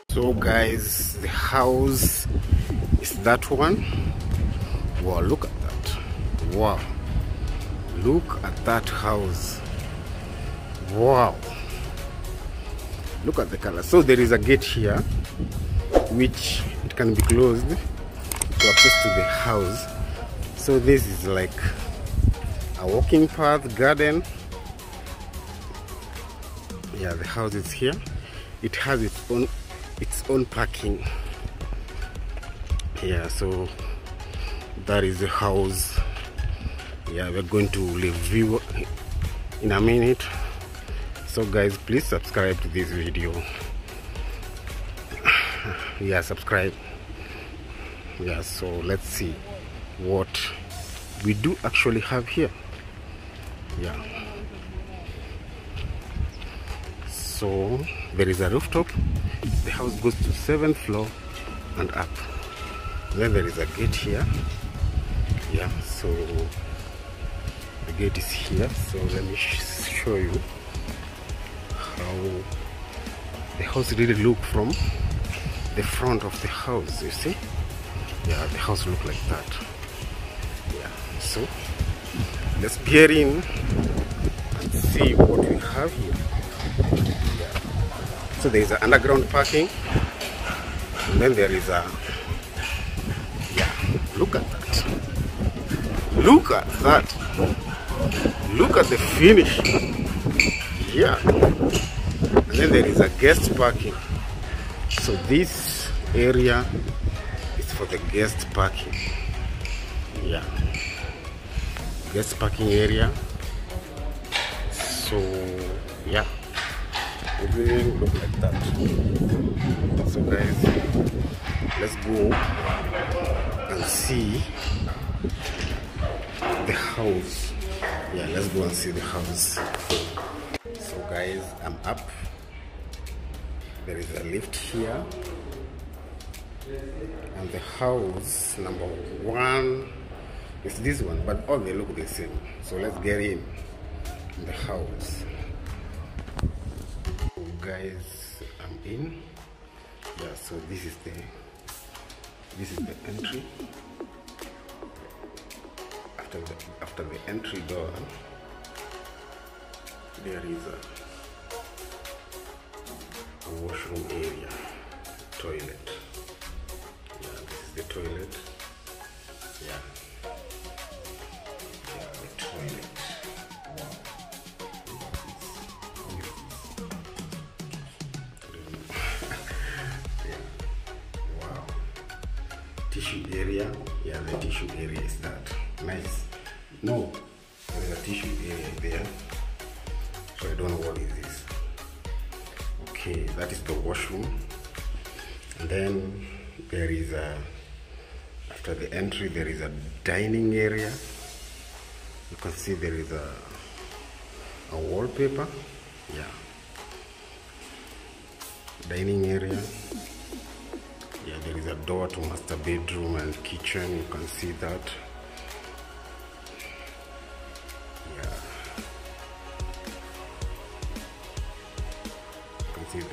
So guys, the house is that one. Wow, look at that. Wow, look at that house. Wow, look at the color. So there is a gate here which it can be closed to access to the house. So this is like a walking path, garden. Yeah, the house is here. It has its own parking. Yeah, so that is the house. Yeah, we're going to review in a minute. So guys, please subscribe to this video. Yeah, subscribe. Yeah, so let's see what we do actually have here. Yeah, so there is a rooftop. The house goes to 7th floor and up. Then there is a gate here. Yeah, so the gate is here. So let me show you how the house really look from the front of the house. You see? Yeah, the house look like that. Yeah, so let's peer in and see what we have here. Yeah. So there is an underground parking, and then there is a, yeah, look at that. Look at that. Look at the finish. Yeah. And then there is a guest parking. So this area is for the guest parking. Yeah. Guest parking area. So yeah, everything look like that. So guys, let's go and see the house. Yeah, let's go and see the house. So guys, I'm up. There is a lift here, and the house number 1 is this one, but all they look the same. So let's get in the house. So guys, I'm in. Yeah, so this is the entry. After the entry door, there is a washroom area, toilet. Yeah, this is the toilet. Yeah, the toilet. Wow. Yeah. Wow. Tissue area. Yeah, the tissue area is that. Nice. No, there is a tissue area there. So I don't know what is this. Okay, that is the washroom. And then there is after the entry there is a dining area. You can see there is a wallpaper. Yeah, dining area. Yeah, there is a door to master bedroom and kitchen. You can see that. Yeah, you can see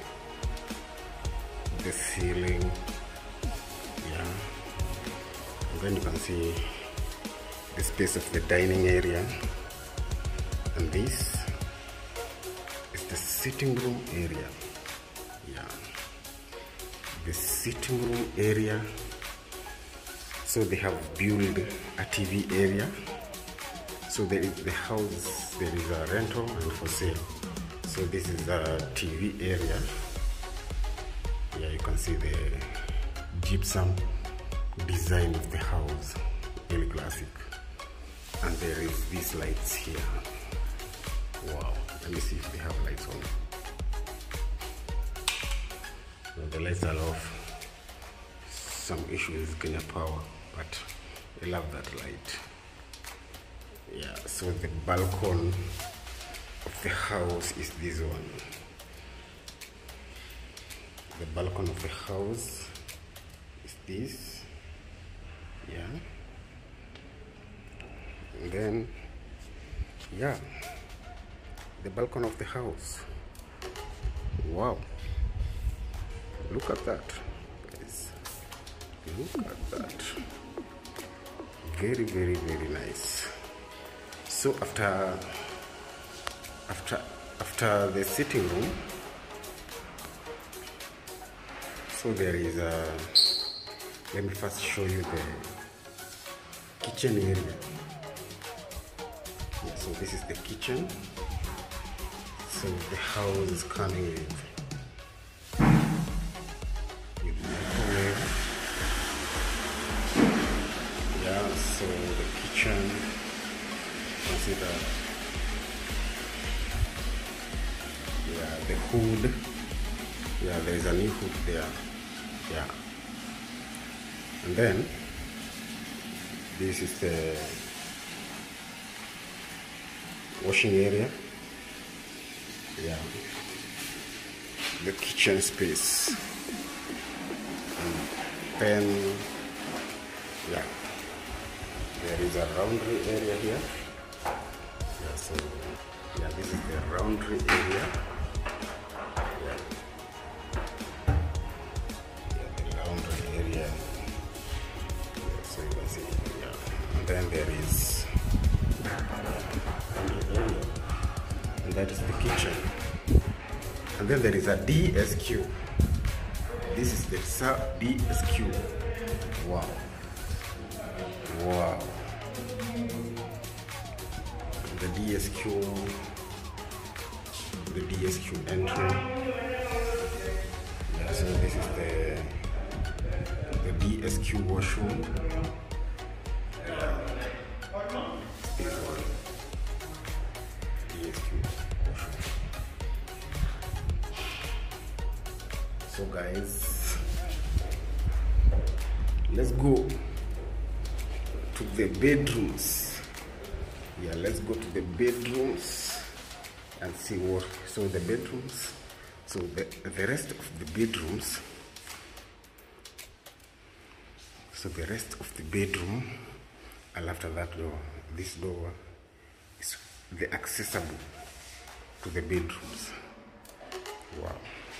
the ceiling. Yeah, and then you can see the space of the dining area, and this is the sitting room area. Yeah, the sitting room area. So they have built a TV area. So there is the house, there is a rental and for sale. So this is a TV area. Yeah, you can see the gypsum design of the house, really classic. And there is these lights here. Wow, let me see if they have lights on. No, the lights are off. Some issues with Kenya Power, but I love that light. Yeah, so the balcony of the house is this one. The balcony of the house is this. Yeah. And then, yeah, the balcony of the house. Wow. Look at that, guys. Look at that. Very, very, very nice. So after the sitting room, so there is a, let me first show you the kitchen area. Yeah, so this is the kitchen. So the house is coming with microwave. Yeah, so the kitchen, consider, yeah, the hood. Yeah, there is a new hood there. Yeah, and then this is the washing area. Yeah, the kitchen space, and then yeah, there is a laundry area here. Yeah, so yeah, this is the laundry area. Yeah, the laundry area. Yeah, so you can see. Yeah, and then there is laundry area, and that is the kitchen. And then there is a DSQ. This is the DSQ. Wow. Wow. The DSQ entry. Yeah, so this is the DSQ washroom. Yeah. This one. DSQ washroom. So guys, let's go to the bedrooms. Yeah, let's go to the bedrooms and see what. So the bedrooms, so the rest of the bedrooms, so the rest of the bedroom, and after that door, this door is the accessible to the bedrooms. Wow.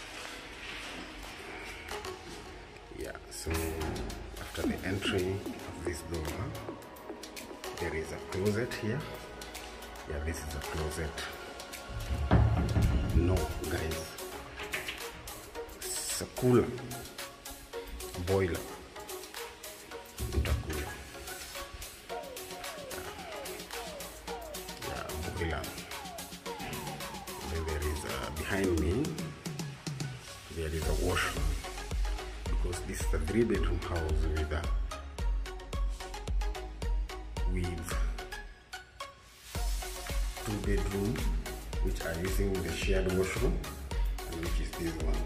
Yeah, so after the entry of this door, there is a closet here. Yeah, this is a closet. No, guys, it's a cooler, boiler, not a cooler. Yeah, boiler. Then there is behind me, there is a washroom. Because this is a 3-bedroom house with 2 bedrooms, which are using the shared washroom, and which is this one.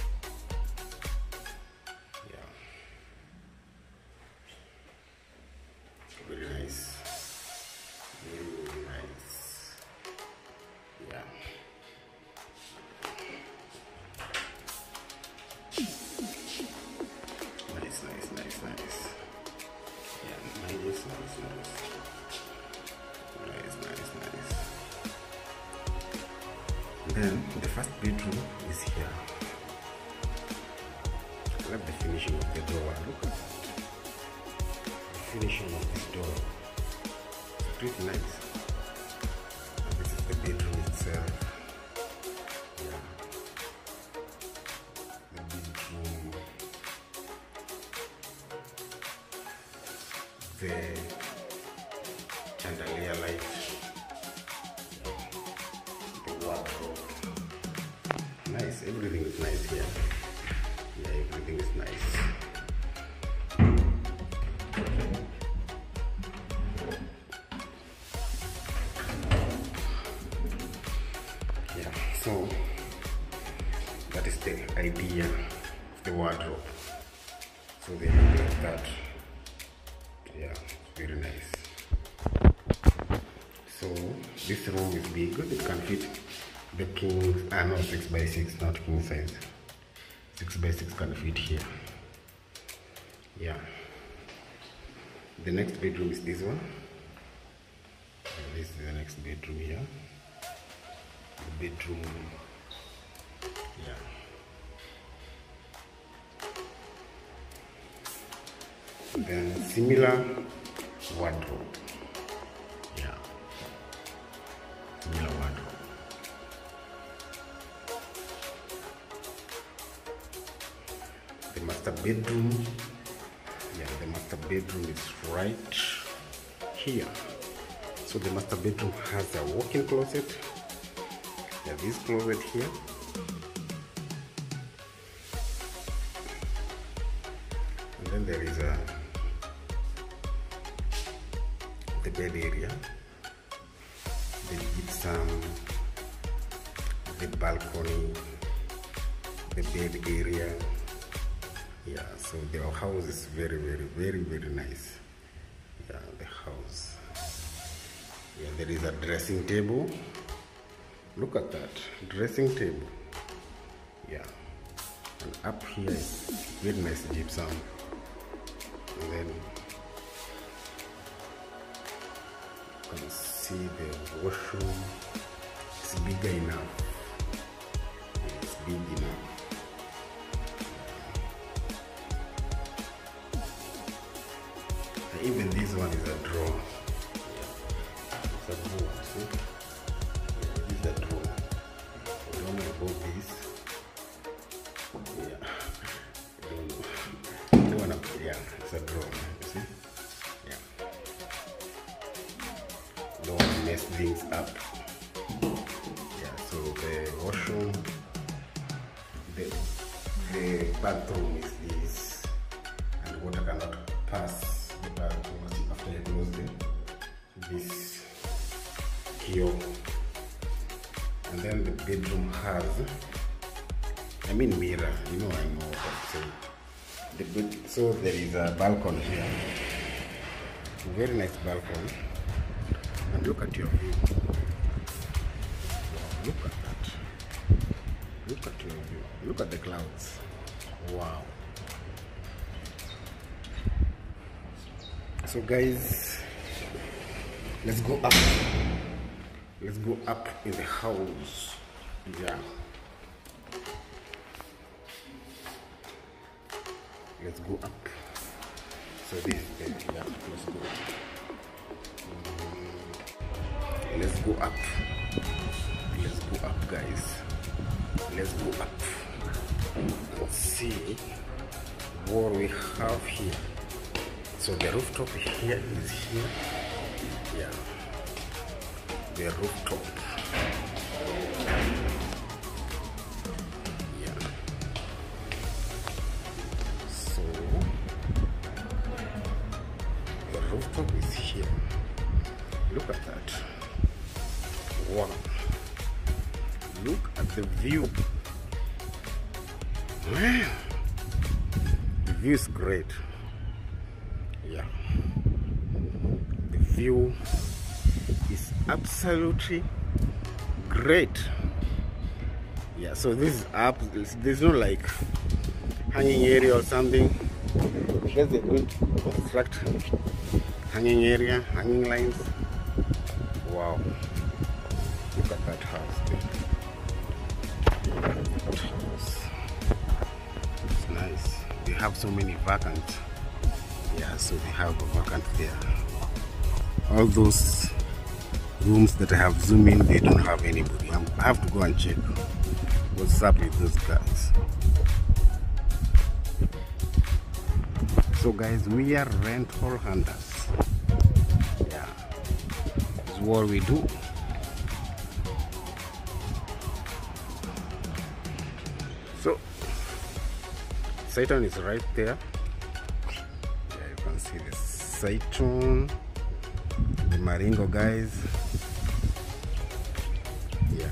Yeah, very nice, very, very nice. Yeah. Nice. Yeah, nice. And then the first bedroom is here. I love the finishing of the door. Look at the finishing of this door. It's pretty nice. And this is the bedroom itself. Yeah. The bedroom. The chandelier light, the wardrobe. Nice, everything is nice here. Yeah, everything is nice. Yeah, so that is the idea of the wardrobe. So they look like that. Yeah, very nice. So this room is big. It can fit the king, no, 6x6, not king size. 6x6 can fit here. Yeah. The next bedroom is this one. This is the next bedroom here. The bedroom. Yeah. Then similar wardrobe. Yeah, similar wardrobe. The master bedroom. Yeah, the master bedroom is right here. So the master bedroom has a walk-in closet. Yeah, this closet here. And then there is the bed area, the gypsum, the balcony, the bed area. Yeah, so the house is very nice. Yeah, the house. Yeah, there is a dressing table. Look at that dressing table. Yeah, and up here is very nice gypsum. And then you can see the washroom. It's bigger enough. It's big enough. And even this one is a drawer. Yeah. It's a drawer, see? Yeah, this is a drawer. I don't know about this. Yeah. I don't know. Yeah, it's a drawer. You see? Yeah. Don't mess things up. Yeah, so the washroom, the bathroom is this, and water cannot pass the bathroom after you close this kiosk. And then the bedroom has, mirror, I know what I'm saying. So there is a balcony here, very nice balcony, and look at your view. Wow, look at that. Look at your view. Look at the clouds. Wow. So guys, let's go up. Let's go up in the house. Yeah. Let's go up. So this is the, yeah, let's go. Let's go up. Let's go up, guys. Let's go up. Let's see what we have here. So the rooftop here is here. Yeah. The rooftop. Yeah. So the rooftop is here. Look at that. Wow. Look at the view. Wow. The view is great. Yeah. The view is absolutely great. Yeah, so this is up. There's no like hanging area or something, because they don't construct hanging area, hanging lines. Wow. Look at that house. Look at that house. It's nice. They have so many vacant. Yeah, so they have a vacant there. All those rooms that I have zoomed in, they don't have anybody. I have to go and check what's up with those guys. So guys, we are rental hunters. Yeah, it's what we do. So Satan is right there. Yeah, you can see the Satan, the Maringo guys. Yeah.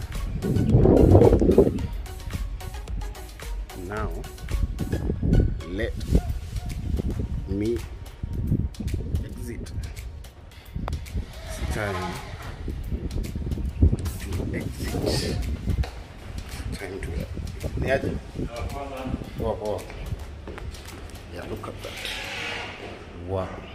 Now let me exit. It's time to exit. It's time to exit. Oh. Yeah, look at that. Wow.